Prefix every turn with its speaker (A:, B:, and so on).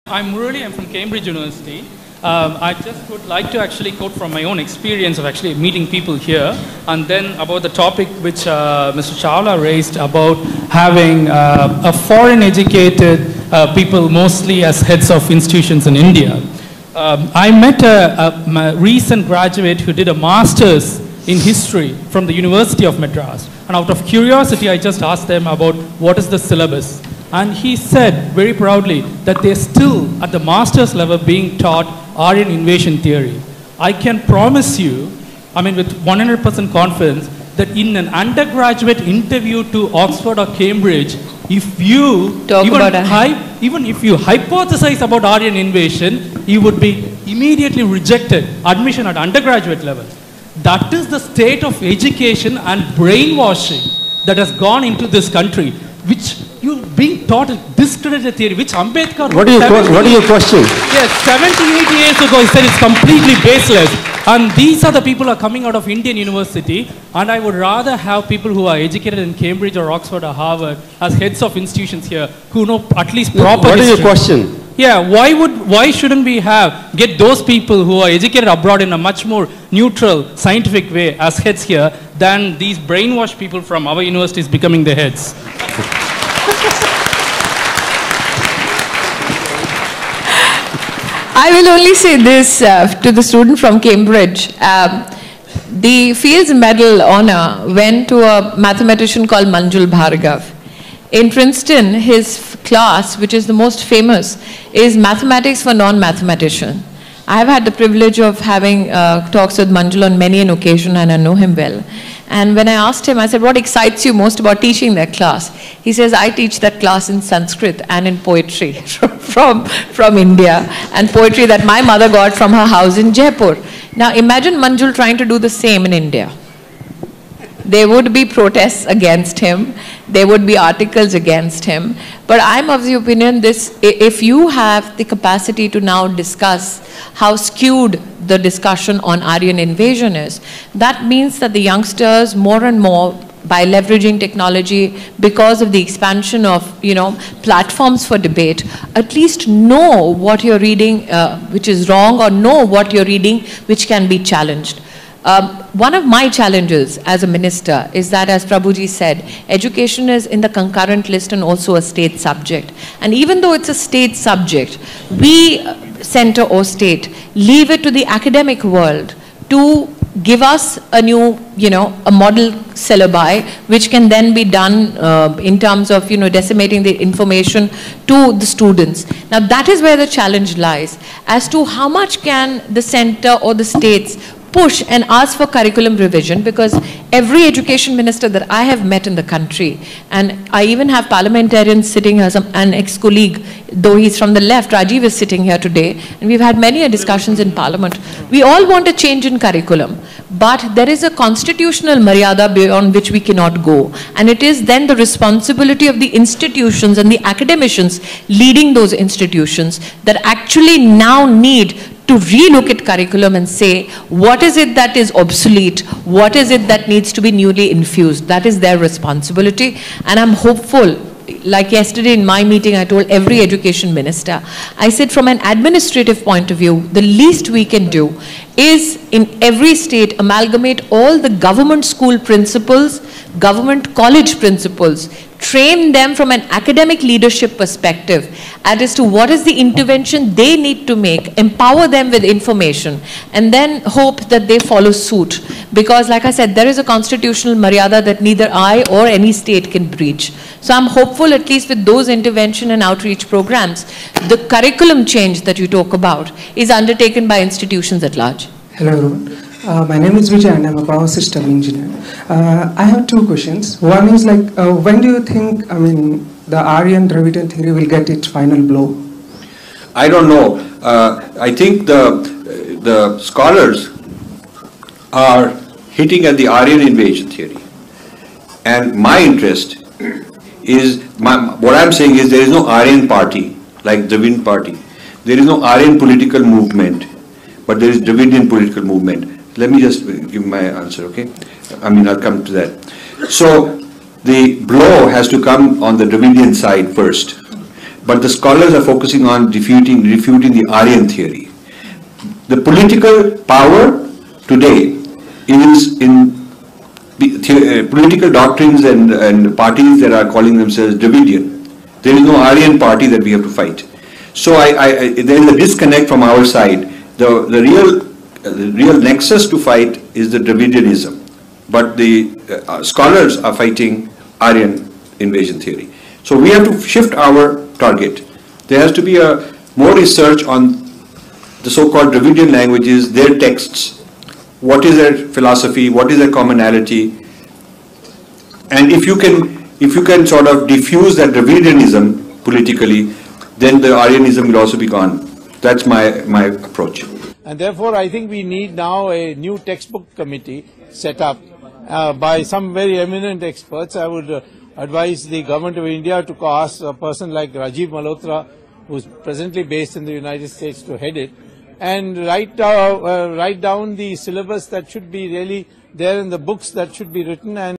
A: I'm from Cambridge University. I just would like to actually quote from my own experience of actually meeting people here, and then about the topic which Mr. Chawla raised about having a foreign educated people mostly as heads of institutions in India. I met a recent graduate who did a master's in history from the University of Madras, and out of curiosity I just asked them about what is the syllabus. And he said very proudly that they're still at the master's level being taught Aryan invasion theory. I can promise you, I mean with 100% confidence, that in an undergraduate interview to Oxford or Cambridge, if you even if you hypothesize about Aryan invasion, you would be immediately rejected admission at undergraduate level. That is the state of education and brainwashing that has gone into this country, which you being taught a discredited theory, which Ambedkar...
B: What are your questions?
A: Yes, 78 years ago he said it's completely baseless. And these are the people who are coming out of Indian University, and I would rather have people who are educated in Cambridge or Oxford or Harvard as heads of institutions here, who know at least proper
B: What
A: history.
B: is your question?
A: Yeah, why shouldn't we get those people who are educated abroad in a much more neutral, scientific way as heads here than these brainwashed people from our universities becoming the heads?
C: I will only say this to the student from Cambridge. The Fields Medal honor went to a mathematician called Manjul Bhargav. In Princeton, his class, which is the most famous, is mathematics for non-mathematicians. I have had the privilege of having talks with Manjul on many an occasion, and I know him well. And when I asked him, I said, what excites you most about teaching that class? He says, I teach that class in Sanskrit and in poetry from India, and poetry that my mother got from her house in Jaipur. Now imagine Manjul trying to do the same in India. There would be protests against him. There would be articles against him. But I'm of the opinion if you have the capacity to now discuss how skewed the discussion on Aryan invasion is, that means that the youngsters more and more, by leveraging technology, because of the expansion of platforms for debate, at least know what you're reading which is wrong, or know what you're reading which can be challenged. One of my challenges as a minister is that, as Prabhuji said, education is in the concurrent list and also a state subject. And even though it's a state subject, we, center or state, leave it to the academic world to give us a new, a model syllabi, which can then be done in terms of, disseminating the information to the students. Now that is where the challenge lies, as to how much can the center or the states push and ask for curriculum revision, because every education minister that I have met in the country, and I even have parliamentarians sitting here, an ex-colleague, though he's from the left, Rajiv is sitting here today, and we've had many discussions in parliament. We all want a change in curriculum, but there is a constitutional maryada beyond which we cannot go, and it is then the responsibility of the institutions and the academicians leading those institutions that actually now need to relook at curriculum and say, what is it that is obsolete? What is it that needs to be newly infused? That is their responsibility. And I'm hopeful, like yesterday in my meeting, I told every education minister, I said from an administrative point of view, the least we can do is in every state amalgamate all the government school principals, government college principals, train them from an academic leadership perspective as to what is the intervention they need to make, empower them with information, and then hope that they follow suit. Because like I said, there is a constitutional maryada that neither I or any state can breach. So I'm hopeful, at least with those intervention and outreach programs, the curriculum change that you talk about is undertaken by institutions at large.
D: Hello everyone. My name is Vijay and I'm a power system engineer. I have two questions. One is when do you think, the Aryan Dravidian theory will get its final blow?
E: I don't know. I think the scholars are hitting at the Aryan invasion theory. And my interest is, what I'm saying is there is no Aryan party like Dravidian party. There is no Aryan political movement, but there is Dravidian political movement. Let me just give my answer, okay? I'll come to that. So the blow has to come on the Dravidian side first. but the scholars are focusing on refuting the Aryan theory. The political power today is in political doctrines and parties that are calling themselves Dravidian. There is no Aryan party that we have to fight. So there is a disconnect from our side. The real nexus to fight is the Dravidianism, but the scholars are fighting Aryan invasion theory. So we have to shift our target. There has to be more research on the so-called Dravidian languages, their texts, what is their philosophy, what is their commonality, and if you can sort of diffuse that Dravidianism politically, then the Aryanism will also be gone. That's my approach.
B: And therefore, I think we need now a new textbook committee set up by some very eminent experts. I would advise the Government of India to ask a person like Rajiv Malhotra, who is presently based in the United States, to head it, and write down the syllabus that should be really there in the books that should be written. And